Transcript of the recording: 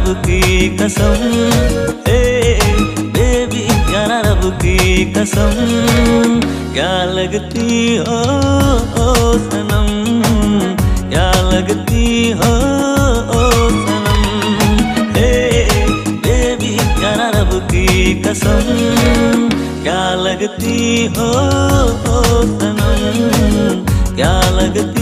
की कसम, बेबी यारा रब की कसम, क्या लगती हो सनम, क्या लगती हो सनम, बेबी यारा रब की कसम, क्या लगती हो सनम, क्या लगती